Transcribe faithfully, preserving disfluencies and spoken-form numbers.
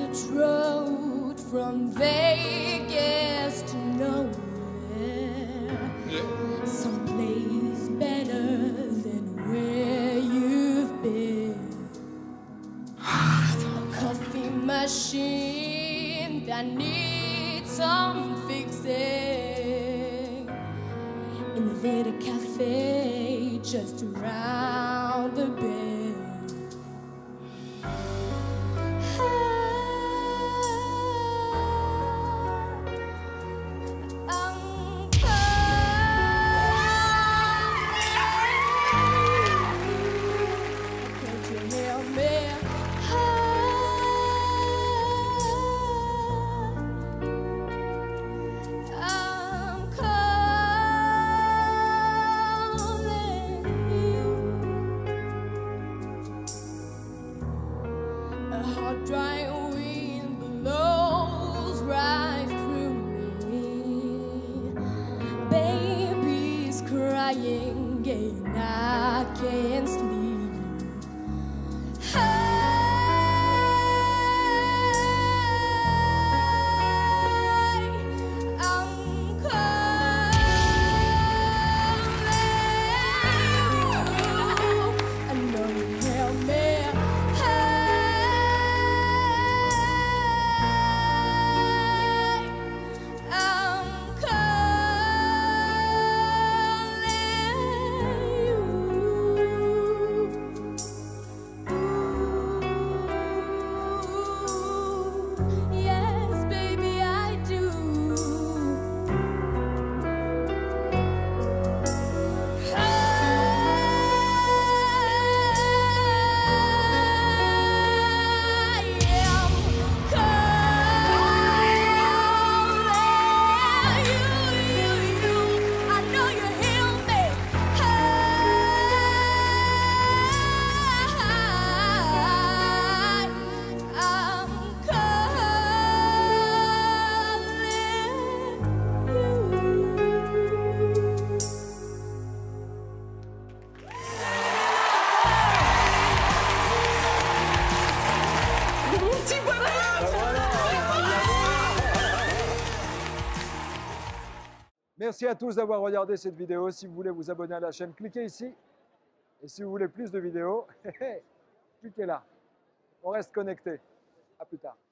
Which road from Vegas to nowhere? Yeah. Someplace better than where you've been. A coffee machine that needs some fixing. In the little cafe just around the bend. Dry wind blows right through me. Baby's crying and I can't sleep. Hey, I'm calling you. I know you help me. Merci à tous d'avoir regardé cette vidéo. Si vous voulez vous abonner à la chaîne, cliquez ici. Et si vous voulez plus de vidéos, cliquez là. On reste connecté. À plus tard.